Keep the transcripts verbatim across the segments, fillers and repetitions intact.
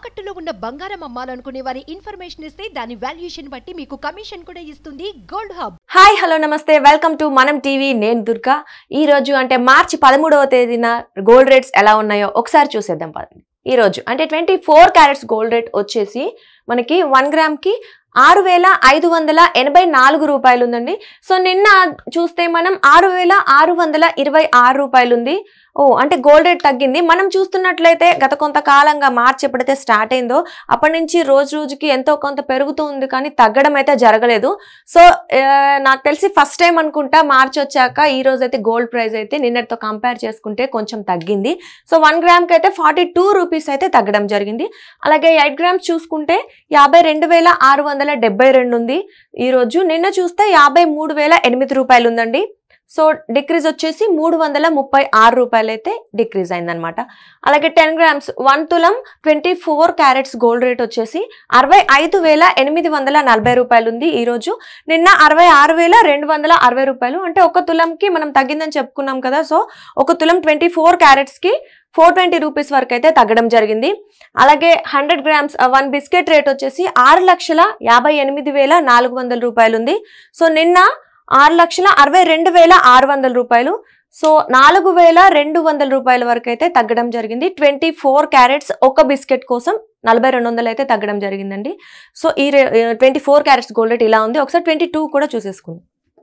తాకట్టులో ఉన్న బంగారం అమ్మాలనుకునే వారి ఇన్ఫర్మేషన్ ఇస్తే దాని వాల్యుయేషన్ బట్టి మీకు కమిషన్ కూడా ఇస్తుంది గోల్డ్ హబ్. హాయ్ హలో నమస్తే, వెల్కమ్ టు మనం టీవీ. నేను దుర్గా. ఈ రోజు అంటే మార్చి పదమూడవ తేదీన గోల్డ్ రేట్స్ ఎలా ఉన్నాయో ఒకసారి చూసేద్దాం పదండి. ఈ రోజు అంటే twenty four carats gold rate వచ్చేసి మనకి వన్ గ్రామ్ కి ఆరు వేల ఐదు వందల ఎనభై నాలుగు రూపాయలు ఉందండి. సో నిన్న చూస్తే మనం ఆరు వేల ఆరు వందల ఇరవై ఆరు రూపాయలు ఉంది. ఓ అంటే గోల్డ్ రేట్ తగ్గింది. మనం చూస్తున్నట్లయితే గత కొంతకాలంగా మార్చి ఎప్పుడైతే స్టార్ట్ అయిందో అప్పటి నుంచి రోజు రోజుకి ఎంతో కొంత పెరుగుతూ ఉంది, కానీ తగ్గడం అయితే జరగలేదు. సో నాకు తెలిసి ఫస్ట్ టైం అనుకుంటా మార్చి వచ్చాక ఈ రోజు అయితే గోల్డ్ ప్రైస్ అయితే నిన్నటితో కంపేర్ చేసుకుంటే కొంచెం తగ్గింది. సో వన్ గ్రామ్కి అయితే ఫార్టీ టూ రూపీస్ అయితే తగ్గడం జరిగింది. అలాగే ఎయిట్ గ్రామ్స్ చూసుకుంటే యాభై రెండు వేల ఆరు వందల డెబ్బై రెండు ఉంది ఈ రోజు. నిన్న చూస్తే యాభై మూడు వేల ఎనిమిది రూపాయలు ఉందండి. సో డిక్రీజ్ వచ్చేసి మూడు వందల ముప్పై ఆరు రూపాయలు అయితే డిక్రీజ్ అయిందనమాట. అలాగే టెన్ గ్రామ్స్ వన్ తులం twenty four carats gold rate వచ్చేసి అరవై ఐదు వేల ఎనిమిది వందల నలభై రూపాయలు ఉంది ఈ రోజు. నిన్న అరవై ఆరు వేల రెండు వందల అరవై రూపాయలు, అంటే ఒక తులంకి మనం తగ్గిందని చెప్పుకున్నాం కదా. సో ఒక తులం ట్వంటీ ఫోర్ క్యారెట్స్ కి ఫోర్ ట్వంటీ రూపీస్ వరకు అయితే తగ్గడం జరిగింది. అలాగే hundred grams one biscuit rate వచ్చేసి ఆరు లక్షల యాభై ఎనిమిది వేల నాలుగు వందల రూపాయలు ఉంది. సో నిన్న ఆరు లక్షల అరవై రెండు వేల ఆరు వందల రూపాయలు. సో నాలుగు వేల రెండు వందల రూపాయల వరకు అయితే తగ్గడం జరిగింది. ట్వంటీ ఫోర్ క్యారెట్స్ ఒక బిస్కెట్ కోసం నలభై రెండు వందలు అయితే తగ్గడం జరిగిందండి. సో ఈ twenty four carats gold rate ఇలా ఉంది. ఒకసారి ట్వంటీ టూ కూడా చూసేసుకుందాం.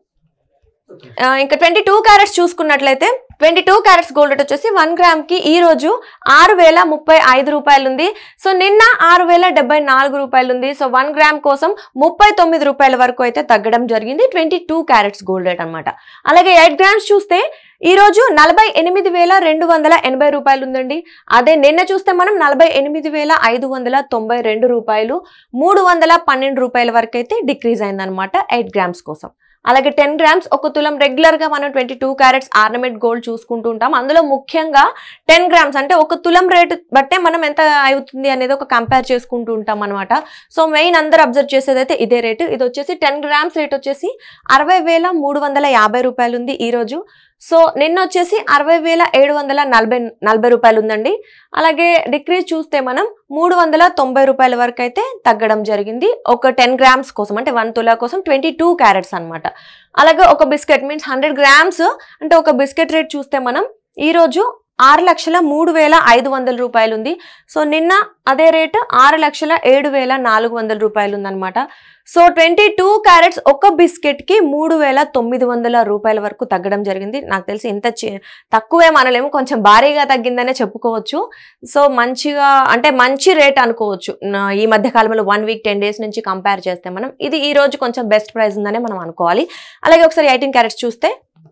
ఇంకా ట్వంటీ టూ క్యారెట్స్ చూసుకున్నట్లయితే twenty two carats gold rate వచ్చేసి వన్ గ్రామ్ కి ఈ రోజు ఆరు వేల ముప్పై ఐదు రూపాయలు ఉంది. సో నిన్న ఆరు వేల డెబ్బై నాలుగు రూపాయలు ఉంది. సో వన్ గ్రామ్ కోసం ముప్పై తొమ్మిది రూపాయల వరకు అయితే తగ్గడం జరిగింది twenty two carats gold rate అనమాట. అలాగే ఎయిట్ గ్రామ్స్ చూస్తే ఈ రోజు నలభై ఎనిమిది వేల రెండు వందల ఎనభై రూపాయలు ఉందండి. అదే నిన్న చూస్తే మనం నలభై ఎనిమిది వేల ఐదు వందల తొంభై రెండు రూపాయలు, మూడు వందల పన్నెండు రూపాయల వరకు అయితే డిక్రీజ్ అయిందనమాట ఎయిట్ గ్రామ్స్ కోసం. అలాగే టెన్ గ్రామ్స్ ఒక తులం రెగ్యులర్ గా మనం twenty two carats ornament gold చూసుకుంటూ ఉంటాం. అందులో ముఖ్యంగా టెన్ గ్రామ్స్ అంటే ఒక తులం రేటు బట్టే మనం ఎంత అవుతుంది అనేది ఒక కంపేర్ చేసుకుంటూ ఉంటాం అనమాట. సో మెయిన్ అందరు అబ్జర్వ్ చేసేది అయితే ఇదే రేటు. ఇది వచ్చేసి టెన్ గ్రామ్స్ రేట్ వచ్చేసి అరవై వేల మూడు వందల యాభై రూపాయలు ఉంది ఈ రోజు. సో నిన్న వచ్చేసి అరవై వేల ఏడు వందల నలభై నలభై రూపాయలు ఉందండి. అలాగే డిక్రీజ్ చూస్తే మనం మూడు వందల తొంభై రూపాయల వరకు అయితే తగ్గడం జరిగింది ఒక టెన్ గ్రామ్స్ కోసం, అంటే వన్ తులా కోసం ట్వంటీ టూ క్యారెట్స్ అనమాట. అలాగే ఒక బిస్కెట్ మీన్స్ హండ్రెడ్ గ్రామ్స్ అంటే ఒక బిస్కెట్ రేట్ చూస్తే మనం ఈ రోజు ఆరు లక్షల మూడు వేల ఐదు వందల రూపాయలు ఉంది. సో నిన్న అదే రేటు ఆరు లక్షల ఏడు వేల నాలుగు వందల రూపాయలు ఉందన్నమాట. సో ట్వంటీ టూ క్యారెట్స్ ఒక బిస్కెట్ కి మూడు వేల తొమ్మిది వందల రూపాయల వరకు తగ్గడం జరిగింది. నాకు తెలిసి ఇంత తక్కువే మనలేము, కొంచెం భారీగా తగ్గిందనే చెప్పుకోవచ్చు. సో మంచిగా అంటే మంచి రేట్ అనుకోవచ్చు. ఈ మధ్య కాలంలో వన్ వీక్ టెన్ డేస్ నుంచి కంపేర్ చేస్తే మనం ఇది ఈ రోజు కొంచెం బెస్ట్ ప్రైస్ ఉందనే మనం అనుకోవాలి. అలాగే ఒకసారి ఎయిటీన్ క్యారెట్స్ చూస్తే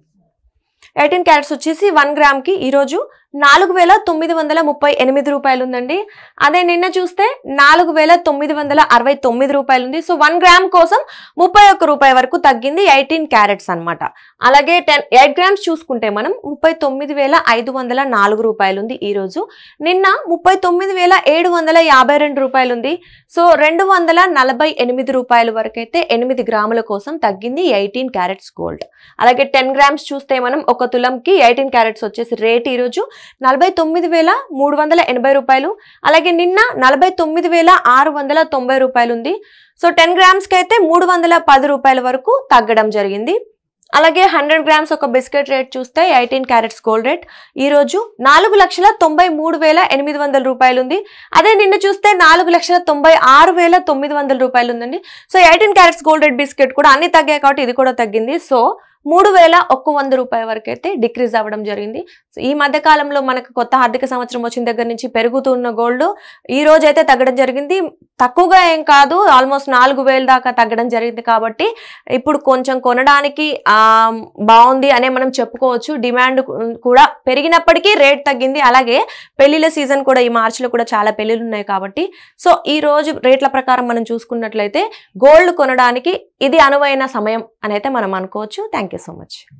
ఎయిటీన్ క్యారెట్స్ వచ్చేసి వన్ గ్రామ్ కి ఈరోజు నాలుగు వేల తొమ్మిది వందల ముప్పై ఎనిమిది రూపాయలు ఉందండి. అదే నిన్న చూస్తే నాలుగు వేల తొమ్మిది వందల అరవై తొమ్మిది రూపాయలు ఉంది. సో వన్ గ్రామ్ కోసం ముప్పై ఒక్క రూపాయి వరకు తగ్గింది ఎయిటీన్ క్యారెట్స్ అనమాట. అలాగే టెన్ ఎయిట్ గ్రామ్స్ చూసుకుంటే మనం ముప్పై తొమ్మిది వేల ఐదు వందల నాలుగు రూపాయలు ఉంది ఈ రోజు. నిన్న ముప్పై తొమ్మిది వేల ఏడు వందల యాభై రెండు రూపాయలు ఉంది. సో రెండు వందల నలభై ఎనిమిది రూపాయల వరకు అయితే ఎనిమిది గ్రాముల కోసం తగ్గింది ఎయిటీన్ క్యారెట్స్ గోల్డ్. అలాగే టెన్ గ్రామ్స్ చూస్తే మనం ఒక తులంకి ఎయిటీన్ క్యారెట్స్ వచ్చేసి రేట్ ఈ రోజు నలభై తొమ్మిది వేల మూడు వందల ఎనభై రూపాయలు. అలాగే నిన్న నలభై తొమ్మిది వేల ఆరు వందల తొంభై రూపాయలు ఉంది. సో టెన్ గ్రామ్స్ కి అయితే మూడు వందల పది రూపాయల వరకు తగ్గడం జరిగింది. అలాగే హండ్రెడ్ గ్రామ్స్ ఒక బిస్కెట్ రేట్ చూస్తే ఎయిటీన్ క్యారెట్స్ గోల్డ్ రేట్ ఈ రోజు నాలుగు లక్షల తొంభై మూడు వేల ఎనిమిది వందల రూపాయలు ఉంది. అదే నిన్న చూస్తే నాలుగు లక్షల తొంభై ఆరు వేల తొమ్మిది వందల రూపాయలు ఉందండి. So eighteen carats gold rate biscuit కూడా అన్ని తగ్గాయి కాబట్టి ఇది కూడా తగ్గింది. సో మూడు వేల ఒక్క వంద రూపాయల వరకు అయితే డిక్రీజ్ అవ్వడం జరిగింది. ఈ మధ్య కాలంలో మనకు కొత్త ఆర్థిక సంవత్సరం వచ్చిన దగ్గర నుంచి పెరుగుతున్న గోల్డ్ ఈ రోజు అయితే తగ్గడం జరిగింది. తక్కువగా ఏం కాదు, ఆల్మోస్ట్ నాలుగు వేల దాకా తగ్గడం జరిగింది. కాబట్టి ఇప్పుడు కొంచెం కొనడానికి ఆ బాగుంది అనే మనం చెప్పుకోవచ్చు. డిమాండ్ కూడా పెరిగినప్పటికీ రేట్ తగ్గింది. అలాగే పెళ్లిళ్ళ సీజన్ కూడా ఈ మార్చిలో కూడా చాలా పెళ్లిళ్ళు ఉన్నాయి కాబట్టి సో ఈ రోజు రేట్ల ప్రకారం మనం చూసుకున్నట్లయితే గోల్డ్ కొనడానికి ఇది అనువైన సమయం అని అయితే మనం అనుకోవచ్చు. Thank you so much.